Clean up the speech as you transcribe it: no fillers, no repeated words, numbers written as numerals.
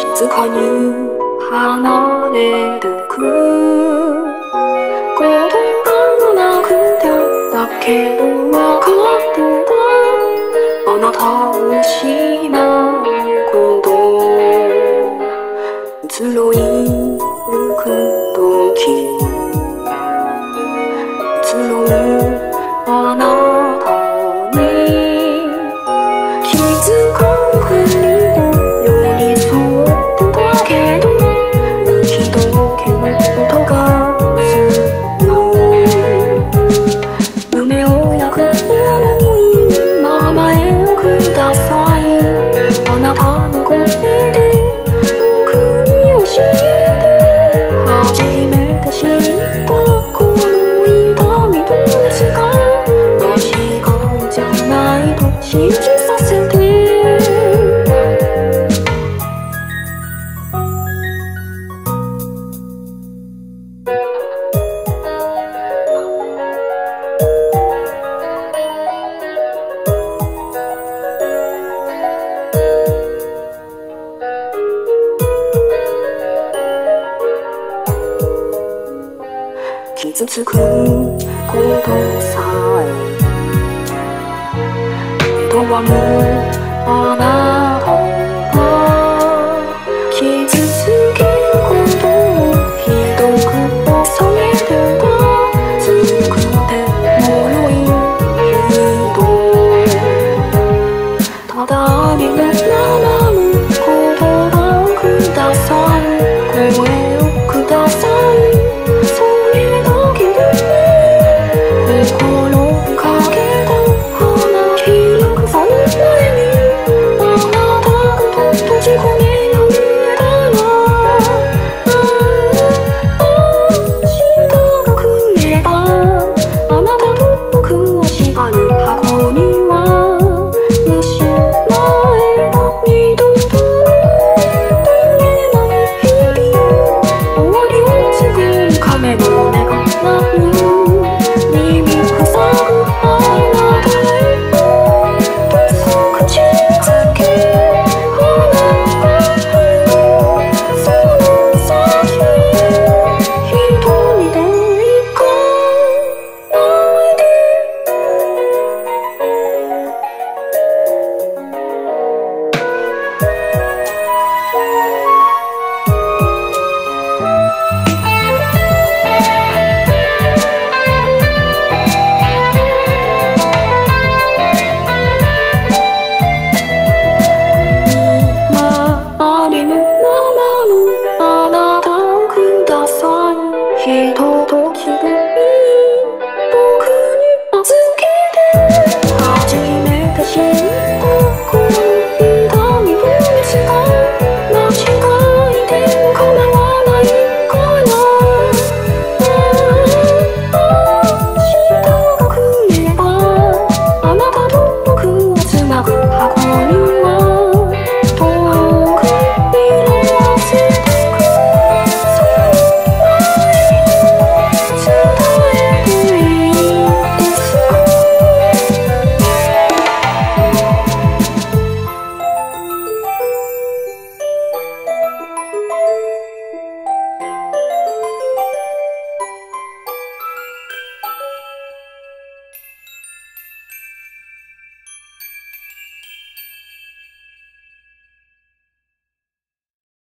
静かに離れてく言葉がなくてだけど分かってたあなたを失うこと移ろいゆく時移ろうあなたに気づかぬふりの寄り添ってたけど雪解けの音がする胸を焼く名前をくださいあなたの声で僕に教えて初めて知ったこの痛みと熱が間違いじゃないと信じさせて傷つくことさえ厭わぬあなたが傷つけることをひどく恐れてた強くて脆い人ただに